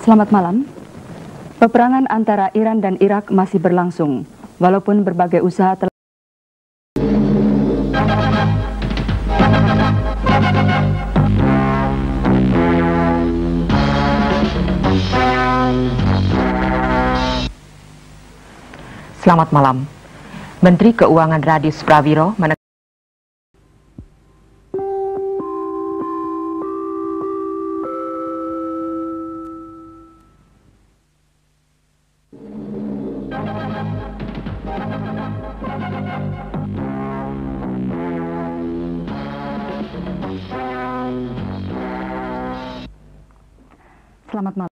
Selamat malam. Peperangan antara Iran dan Irak masih berlangsung, walaupun berbagai usaha telah Selamat malam. Menteri Keuangan Radis Prawiro Selamat malam.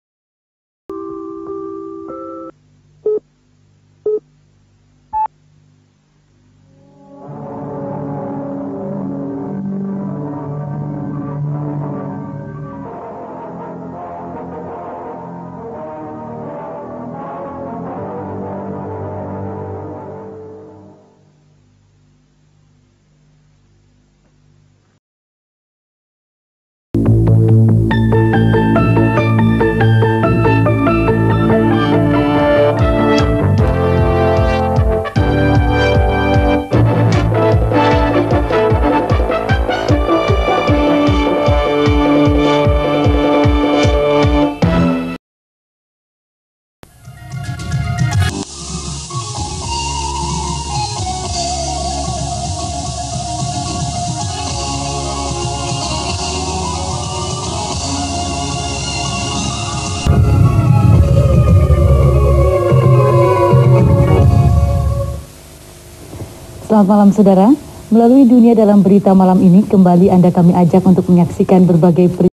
Selamat malam saudara, melalui Dunia Dalam Berita malam ini kembali Anda kami ajak untuk menyaksikan berbagai berita.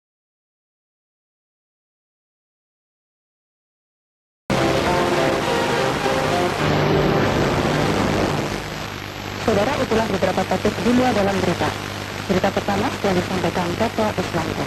Saudara, itulah beberapa topik Dunia Dalam Berita. Berita pertama yang disampaikan Toto Islamto.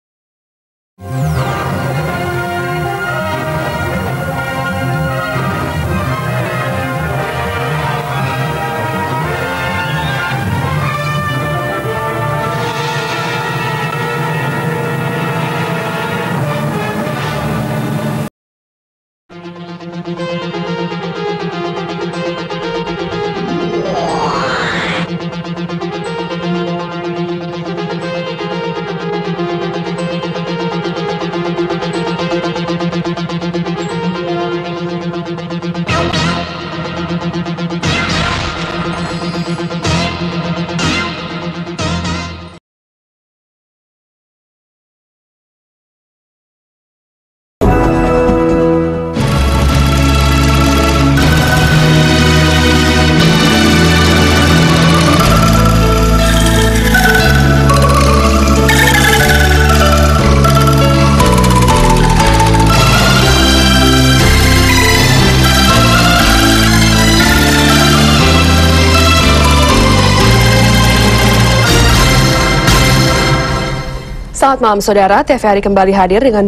Selamat malam saudara, TVRI kembali hadir dengan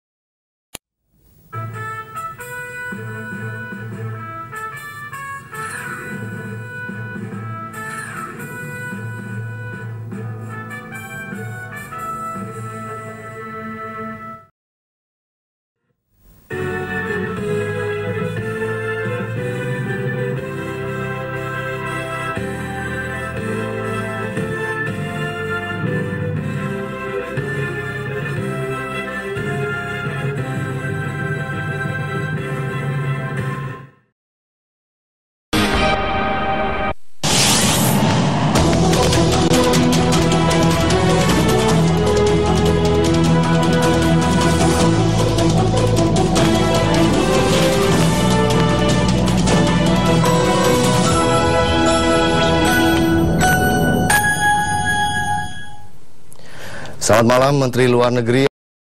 Selamat malam, Menteri Luar Negeri.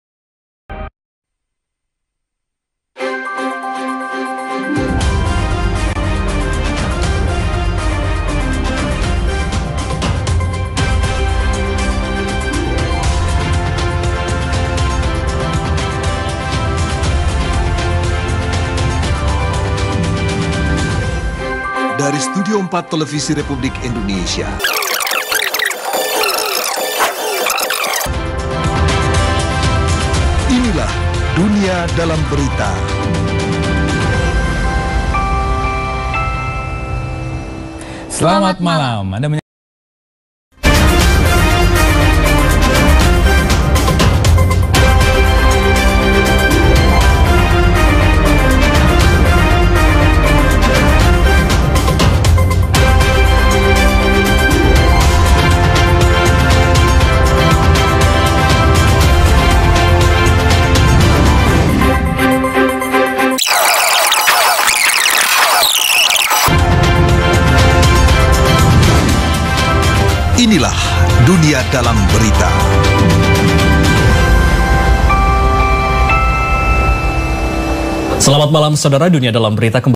Dari Studio 4 Televisi Republik Indonesia. Inilah Dunia Dalam Berita. Selamat malam. Inilah Dunia Dalam Berita. Selamat malam saudara, Dunia Dalam Berita kembali